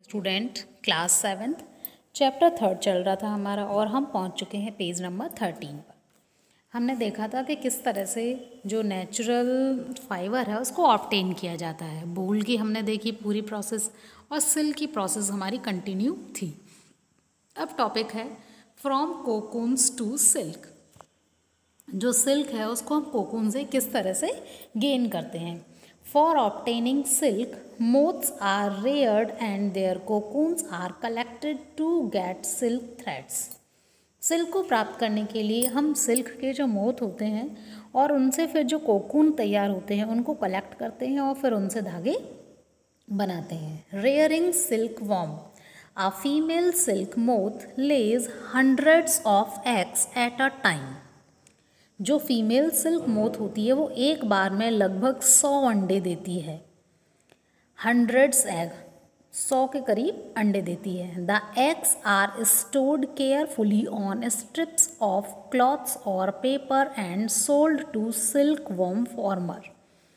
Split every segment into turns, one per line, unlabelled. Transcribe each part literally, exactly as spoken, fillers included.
Student class seventh chapter third चल रहा था हमारा और हम पहुंच चुके हैं पेज नंबर थर्टीन पर। हमने देखा था कि किस तरह से जो नेचुरल फाइबर है उसको ऑब्टेन किया जाता है। वूल की हमने देखी पूरी प्रोसेस और सिल्क की प्रोसेस हमारी कंटिन्यू थी। अब टॉपिक है फ्रॉम कोकून्स टू सिल्क। जो सिल्क है उसको हम कोकून से किस तरह से गेन करते हैं। For obtaining silk moths are reared and their cocoons are collected to get silk threads. Silk को प्राप्त करने के लिए हम सिल्क के जो मोथ होते हैं और उनसे फिर जो कोकून तैयार होते हैं उनको कलेक्ट करते हैं और फिर उनसे धागे बनाते हैं। Rearing silk worm. A female silk moth lays hundreds of eggs at a time. जो फीमेल सिल्क मोथ होती है वो एक बार में लगभग सौ अंडे देती है। हंड्रेड्स एग, सौ के करीब अंडे देती है। The eggs are stored carefully on strips of clothes और paper and sold to silk worm farmer.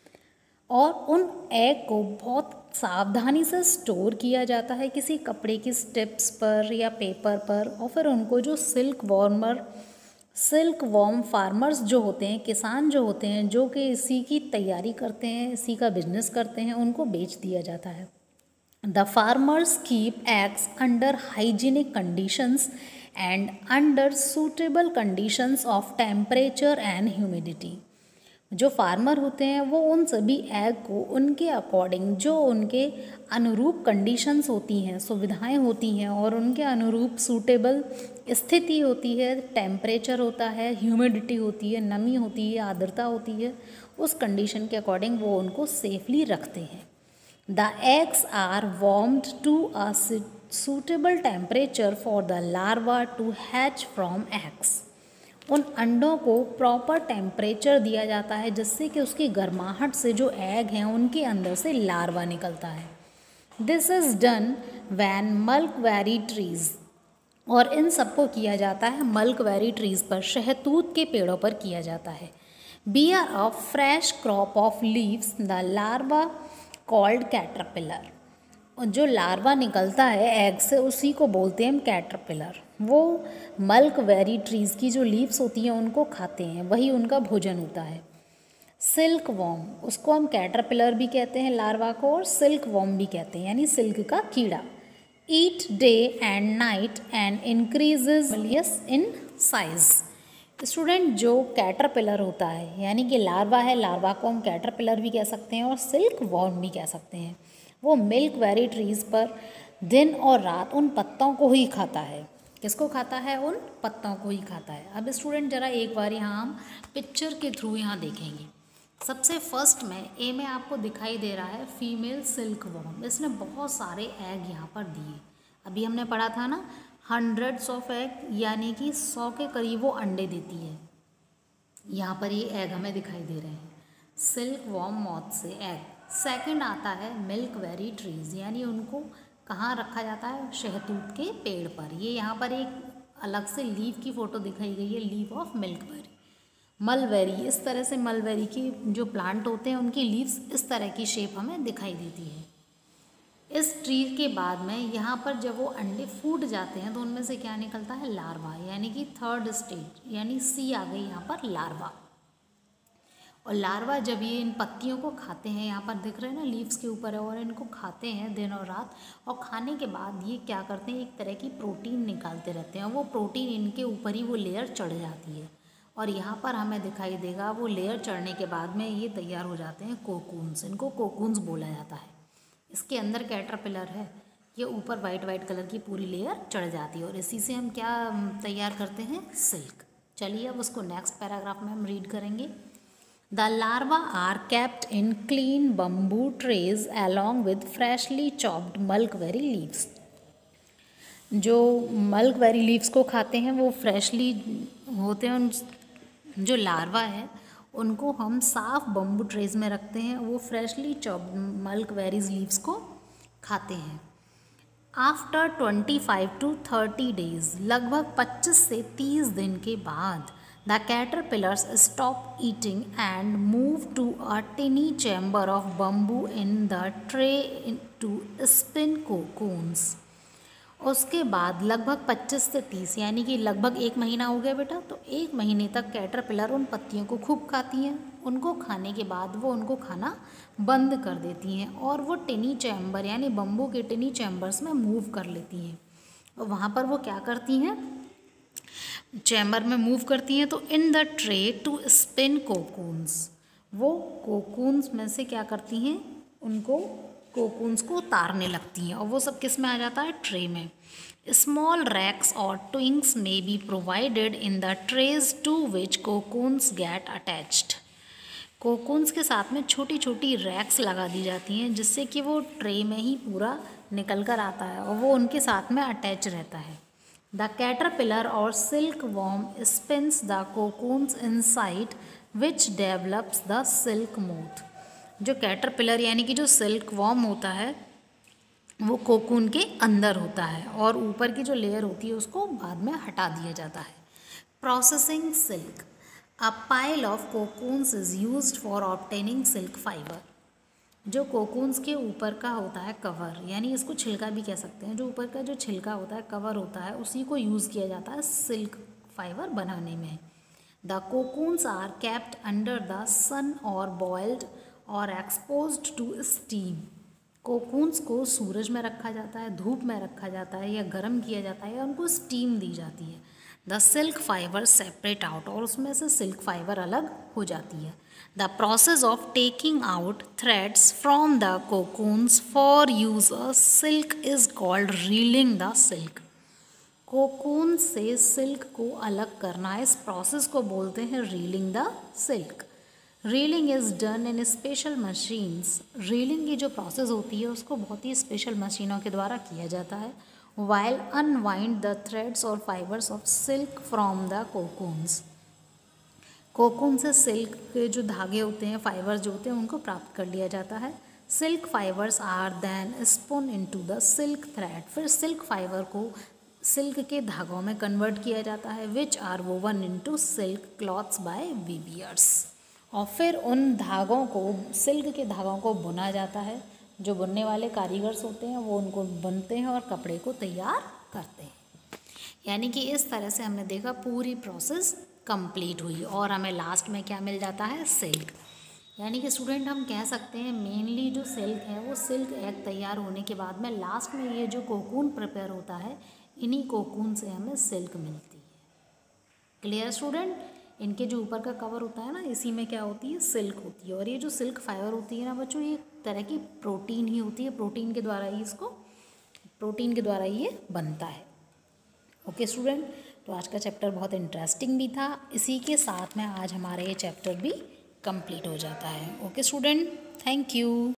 और उन एग को बहुत सावधानी से स्टोर किया जाता है किसी कपड़े की स्ट्रिप्स पर या पेपर पर, और फिर उनको जो silk warmer silk worm farmers जो होते हैं, किसान जो होते हैं, जो कि इसी की तैयारी करते हैं, इसी का बिजनेस करते हैं, उनको बेच दिया जाता है। The farmers keep eggs under hygienic conditions and under suitable conditions of temperature and humidity. जो फार्मर होते हैं वो उन सभी एग को उनके अकॉर्डिंग, जो उनके अनुरूप कंडीशंस होती हैं, सुविधाएं होती हैं और उनके अनुरूप सूटेबल स्थिति होती है, टेम्परेचर होता है, ह्यूमिडिटी होती है, नमी होती है, आर्द्रता होती है, उस कंडीशन के अकॉर्डिंग वो उनको सेफली रखते हैं। The eggs are warmed to a suitable temperature for the larva to hatch from eggs. उन अंडों को प्रॉपर टेम्परेचर दिया जाता है जिससे कि उसकी गर्माहट से जो एग हैं उनके अंदर से लार्वा निकलता है। This is done when mulberry trees, और इन सबको किया जाता है मल्कवेरी ट्रीज पर, शहतूत के पेड़ों पर किया जाता है। Bear a fresh crop of leaves the larva called caterpillar. जो लार्वा निकलता है एग से उसी को बोलते हैं हम कैटरपिलर। वो मल्कवेरी ट्रीज़ की जो लीव्स होती हैं उनको खाते हैं, वही उनका भोजन होता है। सिल्क वॉर्म, उसको हम कैटरपिलर भी कहते हैं लार्वा को, और सिल्क वॉर्म भी कहते हैं, यानी सिल्क का कीड़ा। Eat day and night and increases in size. Student, जो कैटरपिलर होता है यानी कि लार्वा है, लार्वा को हम कैटरपिलर भी कह सकते हैं और सिल्क वॉर्म भी कह सकते हैं। वो मिल्कवेरी ट्रीज़ पर दिन और रात उन पत्तों को ही खाता है। किसको खाता है? उन पत्तों को ही खाता है। अब स्टूडेंट ज़रा एक बार यहाँ हम पिक्चर के थ्रू यहाँ देखेंगे। सबसे फर्स्ट में ए में आपको दिखाई दे रहा है फीमेल सिल्क वॉर्म। इसने बहुत सारे एग यहाँ पर दिए। अभी हमने पढ़ा था ना, हंड्रेड्स ऑफ एग, यानी कि सौ के करीब वो अंडे देती है। यहाँ पर ये एग हमें दिखाई दे रहे हैं सिल्क वॉर्म मॉथ से एग। सेकंड आता है मिल्कवेरी ट्रीज़, यानी उनको कहाँ रखा जाता है? शहतूत के पेड़ पर। ये यहाँ पर एक अलग से लीव की फ़ोटो दिखाई गई है, लीव ऑफ मिल्कवेरी। मलबेरी, इस तरह से मलबेरी की जो प्लांट होते हैं उनकी लीव्स इस तरह की शेप हमें दिखाई देती है। इस ट्री के बाद में यहाँ पर जब वो अंडे फूट जाते हैं तो उनमें से क्या निकलता है? लार्वा, यानी कि थर्ड स्टेज, यानी सी आ गई यहाँ पर, लार्वा। और लार्वा जब ये इन पत्तियों को खाते हैं, यहाँ पर दिख रहे हैं ना लीव्स के ऊपर है, और इनको खाते हैं दिन और रात, और खाने के बाद ये क्या करते हैं? एक तरह की प्रोटीन निकालते रहते हैं। वो प्रोटीन इनके ऊपर ही वो लेयर चढ़ जाती है, और यहाँ पर हमें दिखाई देगा वो लेयर चढ़ने के बाद में ये तैयार हो जाते हैं कोकून्स। इनको कोकून्स बोला जाता है। इसके अंदर कैटरपिलर है, ये ऊपर वाइट वाइट कलर की पूरी लेयर चढ़ जाती है, और इसी से हम क्या तैयार करते हैं? सिल्क। चलिए अब उसको नेक्स्ट पैराग्राफ में हम रीड करेंगे। The larvae are kept in clean bamboo trays along with freshly chopped mulberry leaves. जो mulberry leaves को खाते हैं वो फ्रेशली होते हैं। जो लार्वा है उनको हम साफ बम्बू ट्रेज में रखते हैं, वो फ्रेशली चॉप्ड mulberry लीव्स को खाते हैं। After twenty five to thirty days, लगभग पच्चीस से तीस दिन के बाद, The caterpillars stop eating and move to a tiny chamber of bamboo in the tray to spin cocoons. उसके बाद लगभग पच्चीस से तीस यानी कि लगभग एक महीना हो गया बेटा, तो एक महीने तक कैटरपिलर उन पत्तियों को खूब खाती हैं। उनको खाने के बाद वो उनको खाना बंद कर देती हैं और वो टिनी चैम्बर यानी बम्बू के टिनी चैम्बर्स में मूव कर लेती हैं। और वहाँ पर वो क्या करती हैं, चैम्बर में मूव करती हैं। तो in the tray to spin cocoons, वो कोकून्स में से क्या करती हैं, उनको कोकून्स को उतारने लगती हैं और वो सब किस में आ जाता है, ट्रे में। स्मॉल रैक्स और ट्विंग्स में be provided in the trays to which cocoons get attached. Cocoons के साथ में छोटी छोटी रैक्स लगा दी जाती हैं जिससे कि वो ट्रे में ही पूरा निकल कर आता है और वो उनके साथ में अटैच रहता है। द कैटरपिलर और silk worm spins the cocoons inside which develops the silk moth. जो कैटरपिलर यानी कि जो सिल्क वॉर्म होता है वो कोकून के अंदर होता है और ऊपर की जो लेयर होती है उसको बाद में हटा दिया जाता है। Processing silk, a pile of cocoons is used for obtaining silk fiber. जो कोकून्स के ऊपर का होता है कवर, यानी इसको छिलका भी कह सकते हैं, जो ऊपर का जो छिलका होता है, कवर होता है, उसी को यूज़ किया जाता है सिल्क फाइबर बनाने में। The cocoons are kept under the sun और बॉइल्ड और एक्सपोज्ड टू स्टीम। कोकून्स को सूरज में रखा जाता है, धूप में रखा जाता है या गर्म किया जाता है या उनको स्टीम दी जाती है। The silk fiber separate out, और उसमें से सिल्क फाइबर अलग हो जाती है। The process of taking out threads from the cocoons for use a silk is called reeling the silk. Cocoon से सिल्क को अलग करना, इस प्रोसेस को बोलते हैं reeling the silk. Reeling is done in special machines. Reeling की जो प्रोसेस होती है उसको बहुत ही स्पेशल मशीनों के द्वारा किया जाता है। वाइल अनवाइंड द थ्रेड्स और fibers of silk from the cocoons. Cocoon से सिल्क के जो धागे होते हैं, फाइबर्स जो होते हैं, उनको प्राप्त कर लिया जाता है। Silk fibers are then spun into the silk thread. फिर सिल्क फाइबर को सिल्क के धागों में कन्वर्ट किया जाता है, which are woven into silk clothes by weavers. और फिर उन धागों को, सिल्क के धागों को बुना जाता है। जो बुनने वाले कारीगर्स होते हैं वो उनको बुनते हैं और कपड़े को तैयार करते हैं। यानी कि इस तरह से हमने देखा पूरी प्रोसेस कंप्लीट हुई और हमें लास्ट में क्या मिल जाता है, सिल्क। यानी कि स्टूडेंट हम कह सकते हैं मेनली जो सिल्क है वो सिल्क एग तैयार होने के बाद में लास्ट में ये जो कोकून प्रिपेयर होता है, इन्हीं कोकून से हमें सिल्क मिलती है। Clear student? इनके जो ऊपर का कवर होता है ना, इसी में क्या होती है, सिल्क होती है। और ये जो सिल्क फाइबर होती है ना बच्चों, ये तरह की प्रोटीन ही होती है। प्रोटीन के द्वारा ही इसको प्रोटीन के द्वारा ही ये बनता है। ओके स्टूडेंट, तो आज का चैप्टर बहुत इंटरेस्टिंग भी था। इसी के साथ में आज हमारा ये चैप्टर भी कंप्लीट हो जाता है। Okay student, thank you.